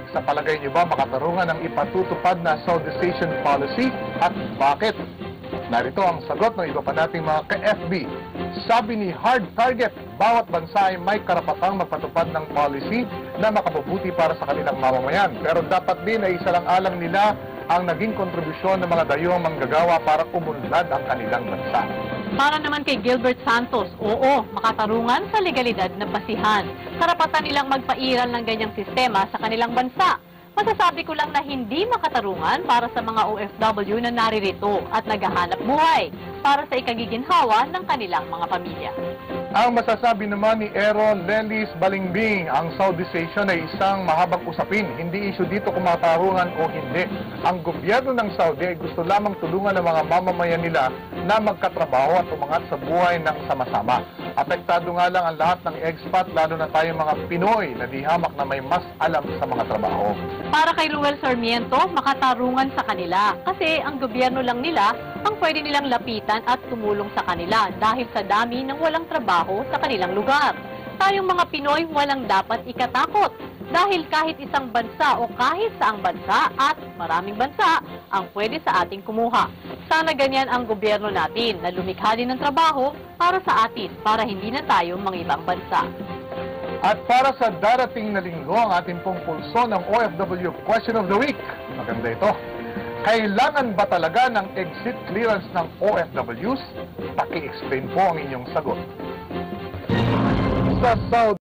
Sa palagay niyo ba makatarungan ang ipatutupad na Saudization policy at bakit? Narito ang sagot ng iba pa nating mga ka-FB. Sabi ni Hard Target, bawat bansa ay may karapatang magpatupad ng policy na makabubuti para sa kanilang mamamayan. Pero dapat din ay isalang-alang nila ang naging kontribusyon ng mga dayuhang manggagawa para umunlad ang kanilang bansa. Para naman kay Gilbert Santos, oo, makatarungan sa legalidad na basihan. Karapatan nilang magpairal ng ganyang sistema sa kanilang bansa. Masasabi ko lang na hindi makatarungan para sa mga OFW na naririto at naghahanap buhay para sa ikagiginhawa ng kanilang mga pamilya. Ang masasabi naman ni Ero Lelis Balingbing, ang Saudization ay isang mahabang usapin. Hindi issue dito kung makatarungan o hindi. Ang gobyerno ng Saudi ay gusto lamang tulungan ng mga mamamayan nila na magkatrabaho at umangat sa buhay ng sama-sama. Apektado nga lang ang lahat ng expat, lalo na tayong mga Pinoy na di hamak na may mas alam sa mga trabaho. Para kay Ruel Sarmiento, makatarungan sa kanila kasi ang gobyerno lang nila ang pwede nilang lapitan at tumulong sa kanila dahil sa dami ng walang trabaho sa kanilang lugar. Tayong mga Pinoy walang dapat ikatakot dahil kahit isang bansa o kahit saang bansa at maraming bansa ang pwede sa ating kumuha. Sana ganyan ang gobyerno natin na lumikha din ng trabaho para sa atin para hindi na tayo mga ibang bansa. At para sa darating na linggo, ang ating pong pulso ng OFW Question of the Week. Maganda ito. Kailangan ba talaga ng exit clearance ng OFWs? Paki-explain po ang inyong sagot. Sa Saudi